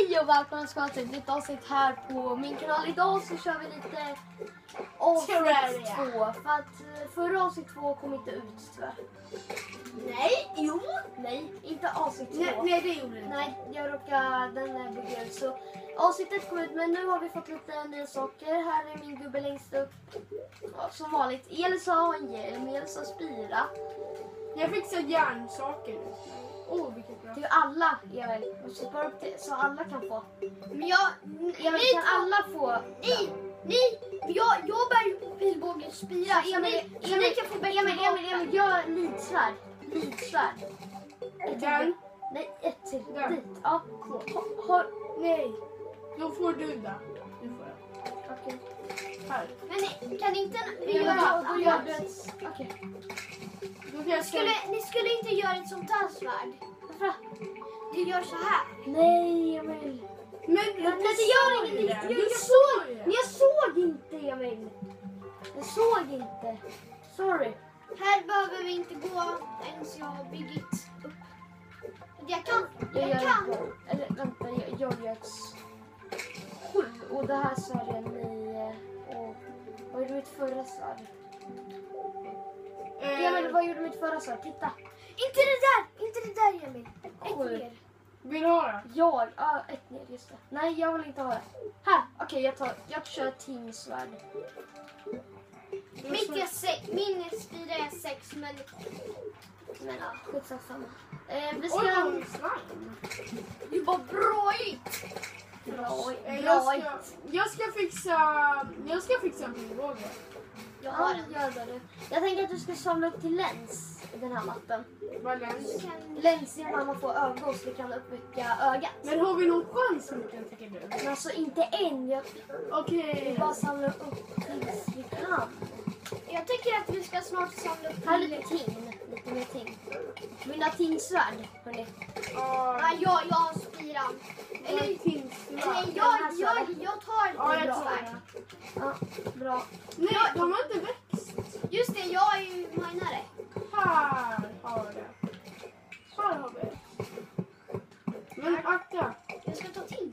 Hej och välkomna ska till ett nytt avsnitt här på min kanal. Idag så kör vi lite avsnitt 2. För att förra avsnitt 2 kom inte ut tyvärr. Nej, jo. Nej, inte avsnitt 2. Nej, det gjorde det. Nej, jag råkade den bygga ut. Så avsnittet kom ut, men nu har vi fått lite nya saker. Här är min gubbe längst upp. Ja, som vanligt, Elsa har en hjälm, Elsa spira. Jag fixar järnsaker nu. Vilket bra. Det är ju alla, Emil. Och så bara upp det, så alla kan få. Men jag... Emil, kan alla få? Nej, jag bär ju på pilbågen spira. Så Emil kan få bättre Emil, gör lidsvärd. Lidsvärd. Den. Nej, ett till. Den. Dit. Ja. Nej. Då får du det. Du får det. Okej. Här. Men kan inte Då gör du ett... Okej. Då kan jag ni skulle inte göra ett sånt här svärd. Varför? Du gör så här. Nej, Emil. Men det gör ingenting. Jag såg inte, Emil. Jag såg inte. Sorry. Här behöver vi inte gå ens jag har byggt upp. Jag kan. Eller vänta, jag gör ett 7. Och det här så är det 9. Och vad gjorde mitt förra svärd? Emil, vad gjorde mitt förra svärd? Titta. Inte det där Emil. Ett 7. mer. Vill du ha det? Ja, ett ner, just det. Nej, jag vill inte ha det. Här, okej, jag kör teamsvärd. Min spira är 6 men Men ja, skitsamma. Vi Oj, ska... det var bråigt. Bra. Jag ska fixa en pilbåge. Ja, gör det. Jag tänker att du ska samla upp till läns i den här mappen. Vad läns? Läns genom att man får ögon så vi kan uppväcka ögat. Men har vi någon chans mot den, tycker du? Men alltså inte än. Okej. Vi bara samlar upp tills vi kan. Jag tycker att vi ska snart samla upp. Här är lite ting. Lite mer ting. Vill du ha tingsvärd, hörni? Nej, jag har spiran. Eller jag tar jag det tar svärd. det. Ja, bra. Nej, de har inte växt. Just det, jag är ju minare. Här har det. Här har vi. Men akta. Jag ska ta till.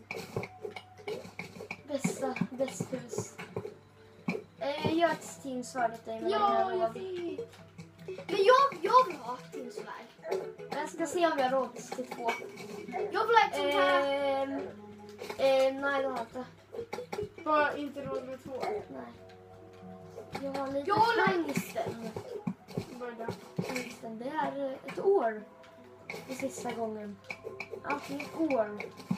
Bäst hus. Gör ett tingsvärd åt dig. Ja, jag vet. Men jag vill ha till svärd. Jag ska se om vi har råd till 2. Jag vill ha ett sånt här. Nej, det har jag inte. Bara inte råd med 2. Nej. Jag har lite tungsten. Börja. Tungsten. Det är ett år. Det sista gången. Alltid ett år.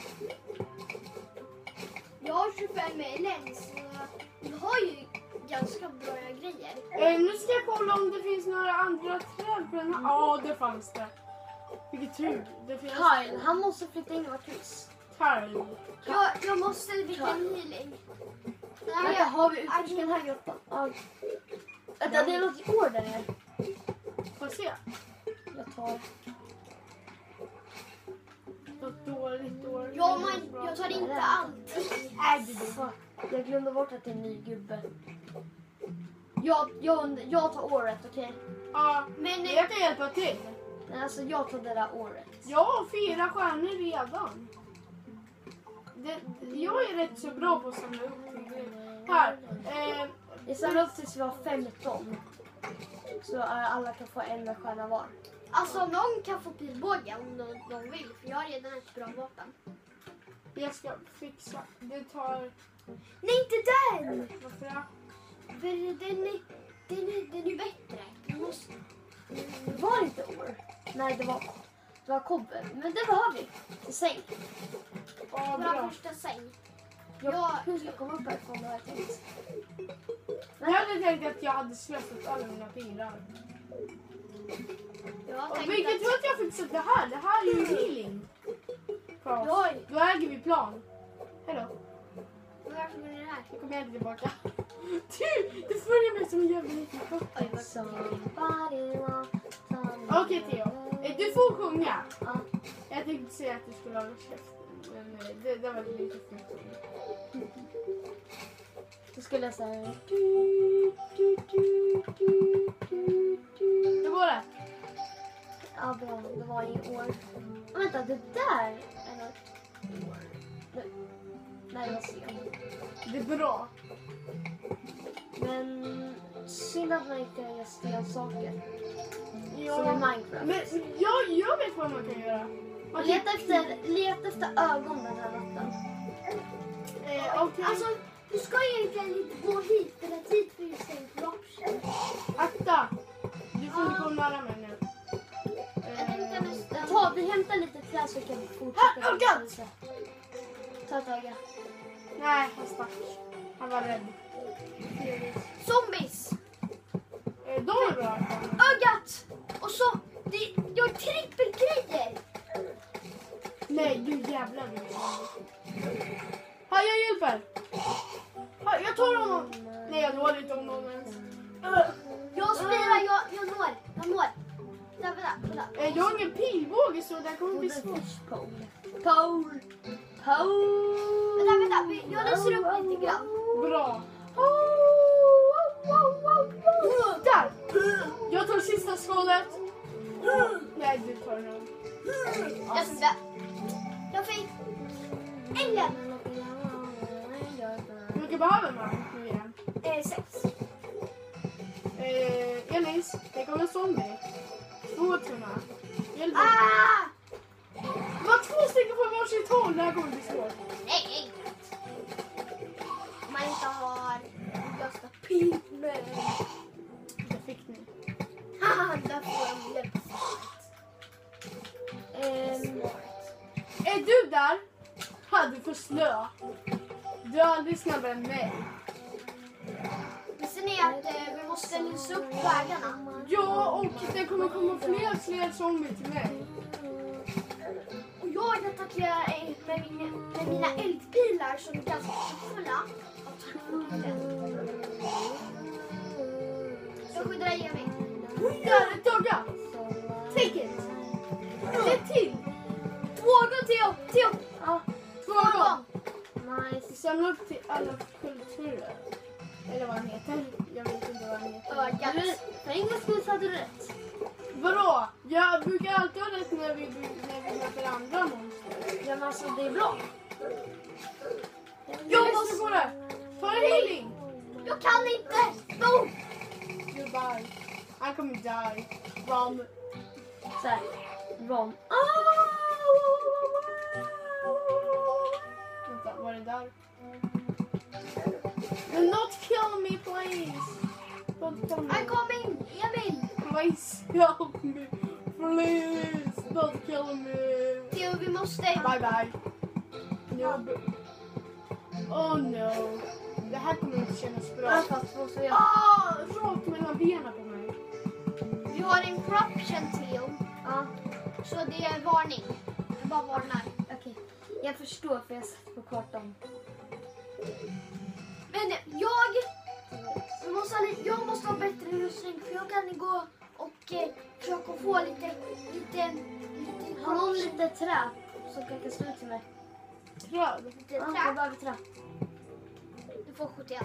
Jag har 25 läns. Jag har ju ganska bra grejer. Nu ska jag kolla om det finns några andra träd på den här. Ja, det fanns det. Vilket tur. Det finns. Kyle, han måste flytta in i vårt hus. Kyle. Jag måste dricka en healing. Vänta, har vi utforskat den här grottan? Ja. Vänta, det är något i år där nere. Får se. Jag tar. Något dåligt år. Ja, men jag tar inte allting. Jag glömde bort att det är en ny gubbe. Jag tar året, okej? Ja, Men jag kan hjälpa till. Men alltså jag tar det där året. Jag har 4 stjärnor redan. Jag är rätt så bra på att samla upp grejer. Här. Jag samlar upp tills vi har 15. Så alla kan få en stjärna var. alltså någon kan få pilbåge om de vill. För jag har redan ett bra vapen. Jag ska fixa. Det tar... Nej, inte den! Varför det? För den är bättre. Det var inte år. Nej, det var kobben. Men det behöver vi. Till säng. Ja, Vår bra. första säng. Hur ska jag komma upp härifrån det här tänkt? Jag hade tänkt att jag hade slösat alla mina pilar. Jag Och vilket tror att jag fixat det här? Det här är ju healing. Då äger vi plan. Hejdå. Varför blir det här? Nu kommer jag tillbaka. Du följer mig som en jävla liten kopp. Okej, Theo. Du får sjunga. Ja. Jag tänkte säga att du skulle ha käften. Men det var lite fint. Då skulle jag säga... Hur går det? Ja, bra. Det var i år. Vänta, det där är något år. jävla sen. Det är bra. Men synd att man inte kan göra stensaker. Som i Ja. Minecraft. Men jag vet vad man kan göra. Man kan, Leta efter ögon den här natten. okej. Alltså, du ska egentligen inte gå hit eller dit för just en corruption. Akta! Du får inte gå nära mig nu. Jag tänkte nästan... Vi hämtar lite trä så kan vi Här, fortsätta. ögat! Ta ett öga. Nej, han stack. Han var rädd. Zombies! De är bra. Ögat! Och så, jag har trippelgrejer! Nej, du jävlar. Här, jag hjälper. Här, jag tar honom. Nej, jag når inte om någon ens. Jag spirar, jag når. Där, vänta. Jag har ingen pilbåge så det kommer bli svårt. Paul. Vänta. Jag läser upp lite grann. Bra. Där! Jag tar sista skalet. Nej, du tar den. Jag fick en lämna. Hur mycket behöver man nu igen? 6. Elis, det kommer en zombie. 2 tunna. Hjälp mig. Det var 2 stycken på varsitt håll. Det här kommer bli svårt. Nej. Om man inte har lösta pigmen. Det fick ni. Haha, där får jag hjälp. Är du där? Ha, du får slö. Du är aldrig snabbare än mig. Visste ni att vi måste lysa upp vägarna? Ja, och det kommer komma fler zombier till mig. Och jag attackerar med mina eldpilar som är ganska fulla. Jag skyddar dig, Emil. Där, ett öga. Take it. Ett till. 2 ögon, Theo. Ja, 2 ögon. nice. Samla upp till alla kulturer. Eller vad han heter. Jag vet inte vad han heter. Ögat. För en gångs skull så hade du rätt. Bra! Jag brukar alltid ha rätt när vi möter andra monster. Ja, men alltså det är bra. Jag måste på det! Ta en healing! Jag kan inte. No. Goodbye. Han kommer die. Run. Så här. Ron. Vänta, var det där? Do not kill me, please! Don't kill me. I'm coming, Emil. Please help me. Please don't kill me. Theo, vi måste... Bye bye. No. Oh no. Det här kommer inte kännas bra. Ja, fast vad så jag. Rakt mellan benen på mig. Vi har en corruption, Theo. Ja, Så det är varning. Jag bara varnar. okej. Jag förstår för jag satt på kartan. Men jag måste ha bättre rustning för jag kan gå och försöka få lite Har någon lite trä som kan kasta ut till mig? Träd. lite Ja, jag trä. behöver trä. Du får 71.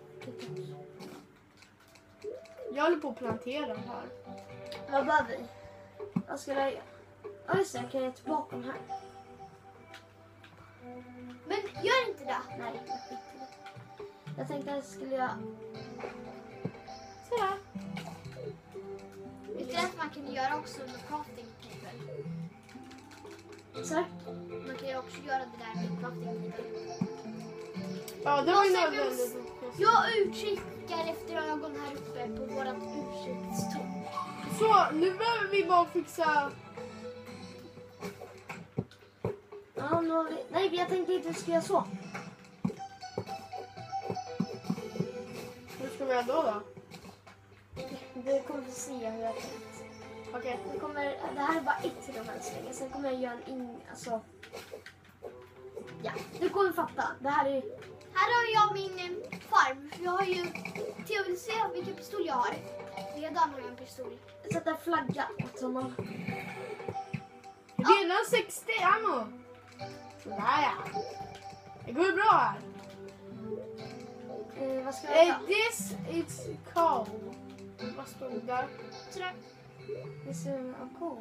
Jag håller på att plantera här. Vad behöver vi? Vad ska jag göra? Ja, just det. Jag kan ge tillbaka den här. Men gör inte det. Nej, jag skiter i det. Jag tänkte att jag skulle göra... Sådär. Vet du att man kan göra också med crafting table? Så här. Man kan ju också göra det där med crafting table. Ja, det var ju Måste nödvändigt. Jag utkikar efter ögon här uppe på vårat utkikstorn. Så, nu behöver vi bara fixa... Ja, nu har vi... Nej, jag tänkte inte att vi ska göra så. Hur ska vi göra då? Du kommer få se hur jag tänkt. Okej. Det här är bara ett rum än så länge. Sen kommer jag göra alltså... Ja, du kommer fatta. Det här är... Här har jag min farm. Jag har ju... Theo, vill se vilken pistol jag har? Redan har jag en pistol. Sätta en flagga åt honom. Redan 60 ammo. Sådär ja. Det går ju bra här. Vad ska jag göra? This is cold. Vad står det där? Det ser ut som cool.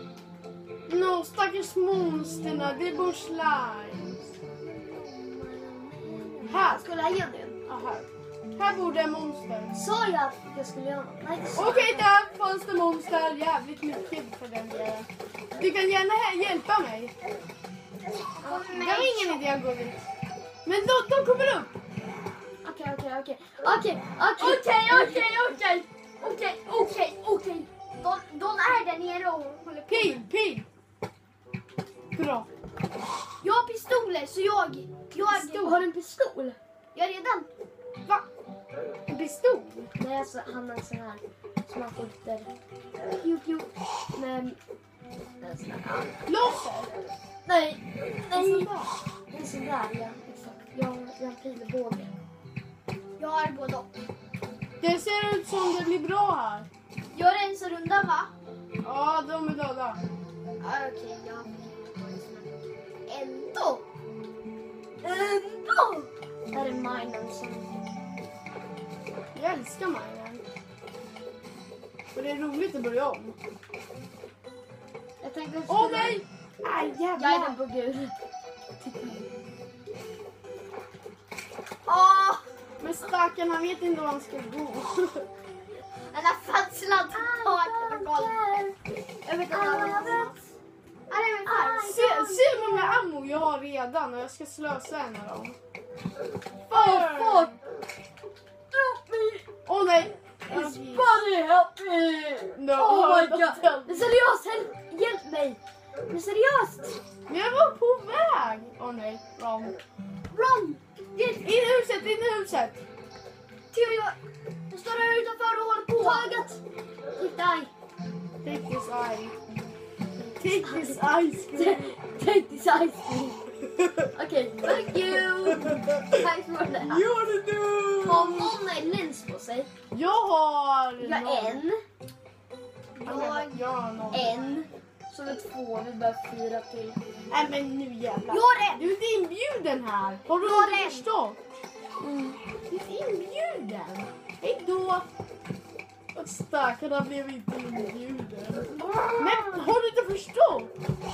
No, stackars monsterna. Det är bara slime. Här. Skulle jag göra det? Ja, här. Här borde en monster. Sa jag att jag skulle göra något? Nej, det sa Okej, där fanns det monster. Jävligt mycket för den delen. Du kan gärna hjälpa mig. Det var ingen idé att gå dit. Men de kommer upp. Okej. De är där nere och håller på. Pil. Bra. Jag har pistoler så jag Har du en pistol? jag redan. Va? En pistol? Nej, alltså han har en sån här som man skjuter. Pew. Men... En sån här. Laser? Nej. En En sån där, ja. Exakt. Jag har en pilbåge. Jag har både och. Det ser ut som det blir bra här. Jag rensar undan va? Ja, de är döda. Ja, okej, jag har ändå. Där är minen som... Jag älskar minen. Och det är roligt att börja om. Jag tänkte... Åh nej! Aj, Jag är jävlar. den på gul. Åh! Men stackarn, han vet inte var han ska gå. Den har fastnat på golvet. Jag vet inte vad det är. Ja, det är min far. Se hur många ammo jag har redan och jag ska slösa en av dem. Fuck! Åh nej! Buddy, help me! No, Oh my don't god! tell me. Men seriöst, hjälp mig! Men seriöst! Men jag var på väg! Åh nej, Ron! In i huset! Theo, jag står där utanför och håller på. Taget! Titta! Take this eye. Take this ice cream. Take this ice cream. Okej, thank you! Tack för det här. Gör det nu! Har någon en lins på sig? Jag har... Jag har en. Jag har någon. En. Så vi 2, vi behöver 4 till. Nej men nu jävlar. Jag har en. Du är inte inbjuden här. Har du Jag har inte en. förstått? Du är inte inbjuden. Hej då. Och stackarna blev inte inbjuden. Men har du inte förstått?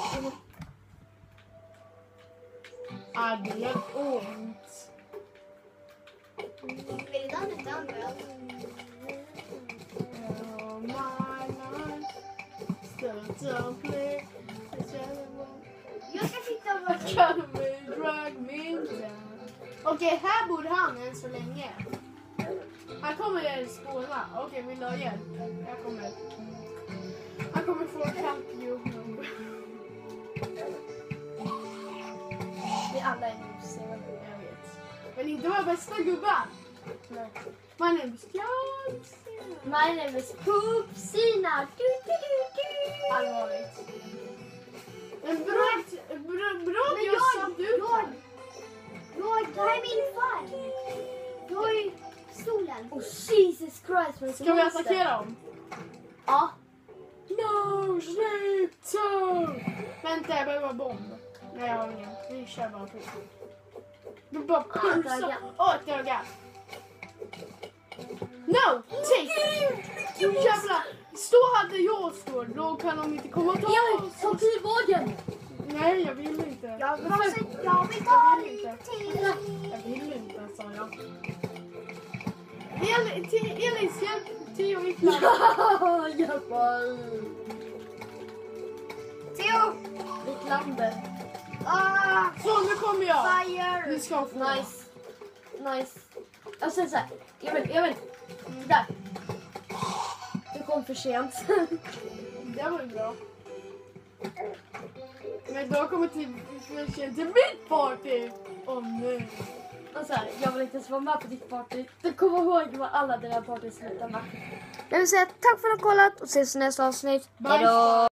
Ah, det gör ont. Vill du inte använda? Oh, my life. Still don't play. Jag ska sitta och Drag me down. Okej, här bor han än så länge. Han kommer att spåna. Okej, vill du ha hjälp? Jag kommer. Han kommer få help you. Vi alla är nu, Jag vet. Men inte vara bästa gubbar. nej. Man är beskjad. My name is Poopsina. Allvarligt. En bra Men jag satt ut här. det här är min far. Jag har ju stolen. Oh Jesus Christ. Men Ska vi attackera dem? Ja. No, sluta! Vänta, jag behöver bomb. Nej, jag har ingen. Vi kör bara på. Du bara pulsar. Åh, ett öga. No! Take! Jävlar! Stå hade jag står. Då kan de inte komma och ta oss. Ta pilbågen. Nej, jag vill inte. Jag vill ha lite till. Jag vill inte, sa jag. Elis, hjälp Theo i flammen. Ja, hjälpa. Theo! Mitt lander. Så, nu kommer jag. Fire! Du ska få. Nice. Och sen så här. Emil. Där. Du kom för sent. Det var ju bra. Men då kommer till mitt party. Åh nej. Och så här, jag vill inte ens vara med på ditt party. Du kommer ihåg vad alla dina party slutar med. Jag vill säga tack för att du har kollat och ses i nästa avsnitt. Bye. Hejdå!